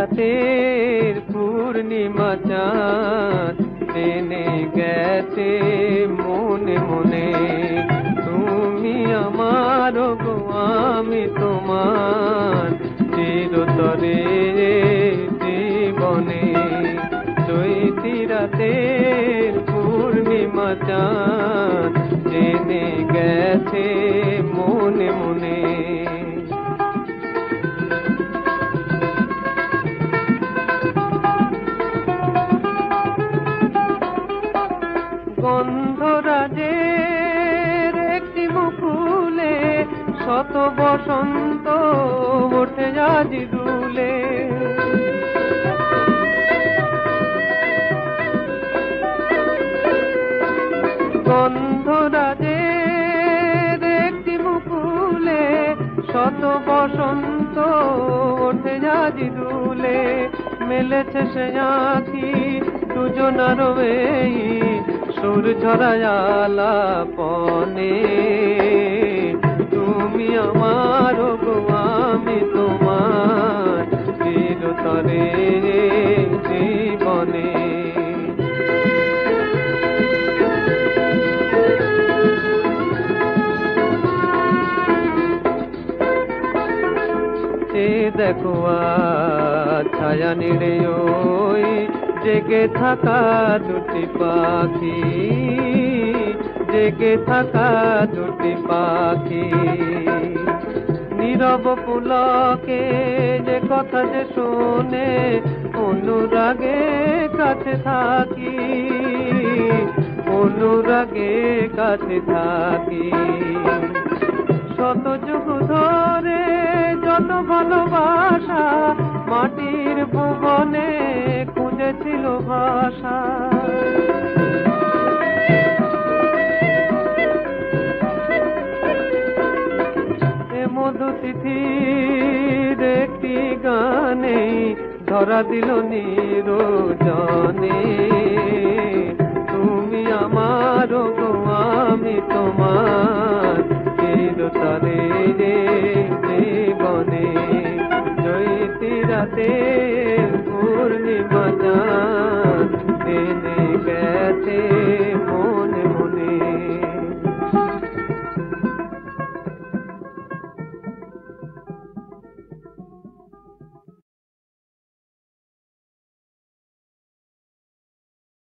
রাতের পূর্ণিমা চাঁদ টেনে গেছে মনে মনে। তুমি আমার গো আমি তোমার চিরতরে জীবনে। চৈতি রাতের পূর্ণিমা চাঁদ টেনে গেছে মনে মনে। গন্ধরাজের একটি মুকুলে শত বসন্ত ওঠে আজি দুলে। গন্ধরাজের একটি মুকুলে শত বসন্ত ওঠে আজি দুলে। মেলেছে সে আঁখি দুজনার এই সুর ঝরায়ালা পনে। তুমি আমার গো আমি তোমার চিরতরে জীবনে। দেখো ছায়া নিড়ে ওই জেগে থাকা দুটি পাখি, জেগে থাকা দুটি পাখি। নীরব পুলকে যে কথা যে শোনে অনুরাগে কাছে থাকি, অনুরাগে কাছে থাকি। শত যুগ ধরে যত ভালোবাসা মাটির ভুবনে খুঁজেছিল ভাষা। এ মধু তিথির একটি গানে ধরা দিল নিরজনে। তুমি আমার গো আমি তোমার চিরতরে জীবনে। চৈতি রাতের পূর্ণিমা চাঁদ টেনে গেছে